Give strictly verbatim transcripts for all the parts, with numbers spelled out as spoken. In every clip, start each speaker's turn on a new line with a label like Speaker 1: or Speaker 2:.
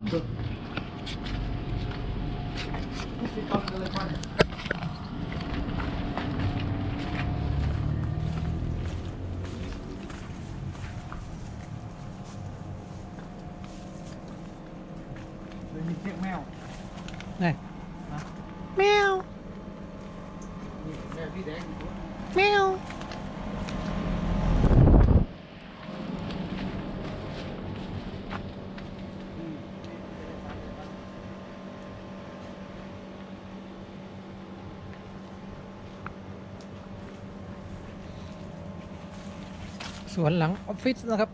Speaker 1: มีเสียงแมว
Speaker 2: นี่แมว
Speaker 1: แมวที่แดง
Speaker 2: แมวสวนหลังออฟฟิศนะครับ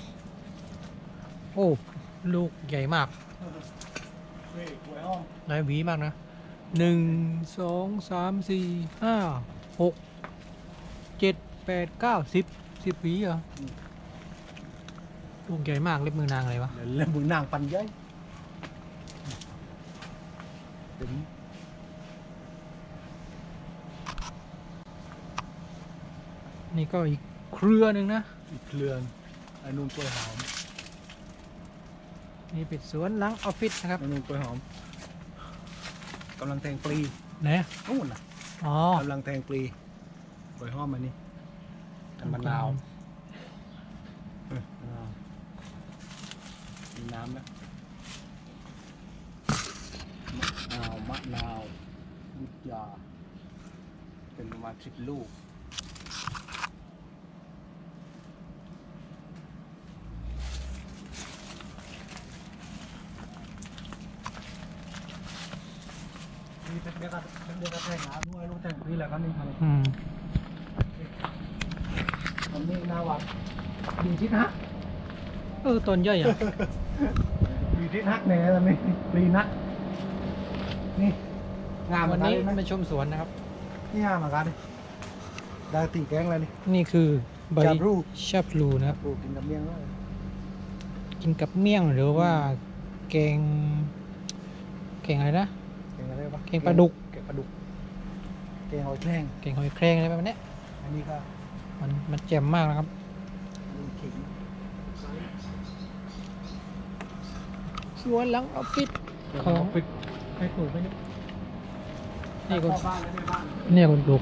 Speaker 2: โอ้ลูกใหญ่มากหลายหวีมากนะหนึ่งสองสามสี่ห้าหกเจ็ดแปดเก้าสิบสิบหวีเหรอลูกใหญ่มากเล็บมือนางอะไรวะ
Speaker 1: เล็บมือนางปันย้อย
Speaker 2: นี่ก็อีกเครือหนึ่งนะ
Speaker 1: อีกเครือไอ้นุ่มกล้วยหอม
Speaker 2: นี่เป็นสวนหลังออฟฟิศนะครับ
Speaker 1: ไอ้นุ่มกล้วยหอมกำลังแทงปลี
Speaker 2: ไหน
Speaker 1: นู่นน่ะ
Speaker 2: อ๋อก
Speaker 1: ำลังแทงปลีกล้วยหอมมานี่มะนาวมีน้ำแล้วมะนาวมะนาวยุทยาเป็นประมาณสิบลูกนี่เป็นเด็กเป็นเด็กแทงน้ำด้วยลูกแทงปลีแหละครับนี่ครับ
Speaker 2: อืม
Speaker 1: อันนี้นาวัดดีทิศฮัก
Speaker 2: เออต้นย่อยอ่ะ
Speaker 1: ดีทิศฮักเนี่ยตอนนี้ปลีนักนี่งาม
Speaker 2: วันนี้มาชมสวนนะครับ
Speaker 1: นี่งามเหมือนกันดิได้ตีแกงอะไรนี่
Speaker 2: นี่คือใบ
Speaker 1: ชาบรู
Speaker 2: ชาบรูนะครับ
Speaker 1: ปลูกกินกับเมี่ยงด้วย
Speaker 2: กินกับเมี่ยงหรือว่าแกงแกงอะไรนะ
Speaker 1: แกงอะไรวะ
Speaker 2: แกงปลาดุก
Speaker 1: แกงปลาดุกแกงหอยแครง
Speaker 2: แกงหอยแครงอะไรแบบนี้
Speaker 1: อันนี้ก็
Speaker 2: มันมันแจ่มมากนะครับสวนหลังออฟฟิศของ
Speaker 1: ปิดให้ปลูกไปนี่
Speaker 2: นี่คน
Speaker 1: บ้านไม่ได้บ้าน
Speaker 2: เนี่ยคนปลูก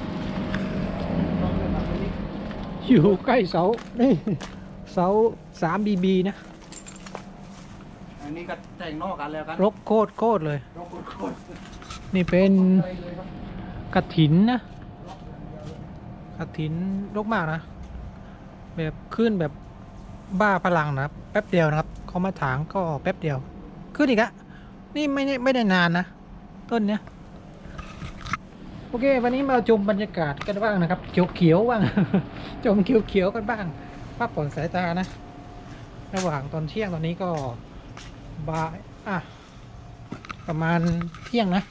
Speaker 2: อยู่ใกล้เสานี่เสาสามบีบีนะ
Speaker 1: อันนี้ก็แต่งนอกกันแล้วกัน
Speaker 2: รกโคตรโคตรเลย
Speaker 1: รกโคตร
Speaker 2: นี่เป็นกระถินนะกระถินรกมากนะแบบขึ้นแบบบ้าพลังนะแป๊บเดียวนะครับเขามาถางก็แป๊บเดียวขึ้นอีกอะนี่ไม่ได้ไม่ได้นานนะต้นเนี้ยโอเควันนี้มาชมบรรยากาศกันบ้างนะครับเขียวๆบ้างชมเขียวๆกันบ้างพักผ่อนสายตานะระหว่างตอนเที่ยงตอนนี้ก็บ่ายอ่ะประมาณเที่ยงนะ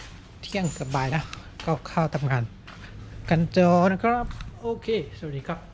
Speaker 2: เที่ยงกับบ่ายนะก็เข้าทำงานกันจอนะครับโอเคสวัสดีครับ